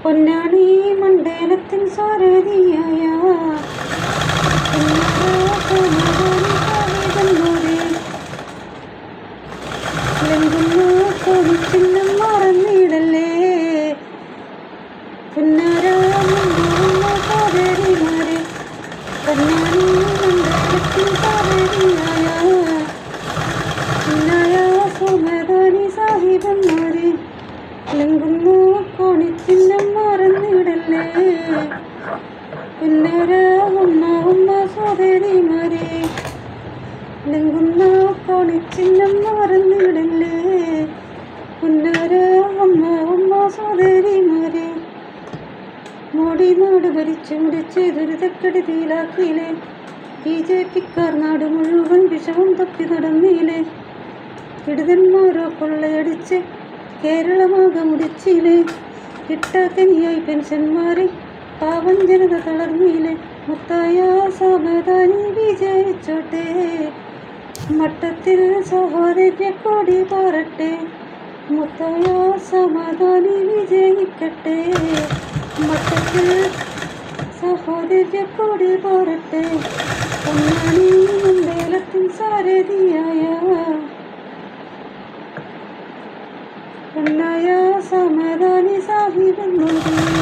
പൊന്നാണി മണ്ഡലത്തിൻ സാരഥിയായ ചിഹ്നം മറന്നിടല്ലേ പുന്നാരാമന്മാരെ പൊന്നാണി മണ്ഡലത്തിൻ സാരഥിയായ ചിന്നായ സോമദാനി സാഹിബന്മാരെ ലംഘുന്നു കോണിച്ചിഹ്നം മറന്നിടല്ലേ പുന്നര സോദരിമാരെ ലംഘുന്ന കോണിച്ചിഹ്നം മറന്നിടല്ലേ പുന്നര സോദരിമാരെ മോഡി നാട് ഭരിച്ചു മുടിച്ച് ദുരിതക്കെടുതിയിലാക്കിയില്ലേ BJP-ക്കാർ നാട് മുഴുവൻ വിഷവും തപ്പി നടന്നില്ലേ ഇടതന്മാരോ കൊള്ളയടിച്ച് കേരളമാകെ മുടിച്ചില്ലേ കിട്ടാക്കനിയായി പെൻഷന്മാരെ പാവം ജനത തളർന്നില്ലേ മുത്തായ സാവധാനി വിജയിച്ചോട്ടെ മട്ടത്തിൽ സഹോദര്യ കൊടി പാറട്ടെ മുത്തായ സമാധാനി വിജയിക്കട്ടെ മട്ടത്തിൽ സഹോദര്യ കൊടി പാറട്ടെ പൊന്നാണി മണ്ഡലത്തിൻ സാരഥിയായ പൊന്നായ സമാധാനി സാഹിബന്മാരെ